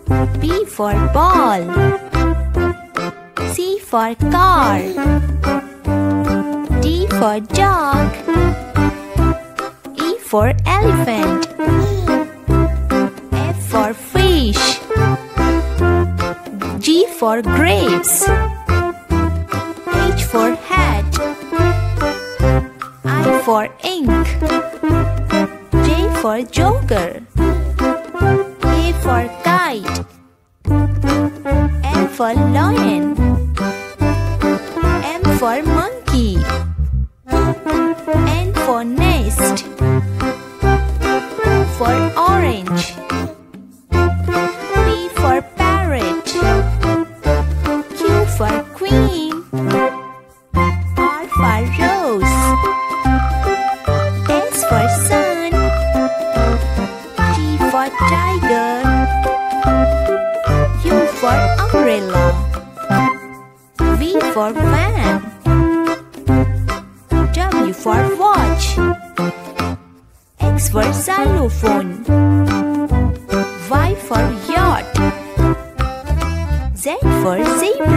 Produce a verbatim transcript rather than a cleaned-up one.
B for ball. C for car. D for dog. E for elephant. F for fish. G for grapes. H for hat. I for ink. J for joker. K for kite. L for lion. M for monkey. N for nest. O for orange. P for parrot. Q for queen. R for rose. S for sun. T for tiger. U for umbrella. V for van. W for watch. X for xylophone. Y for yacht. Z for zebra.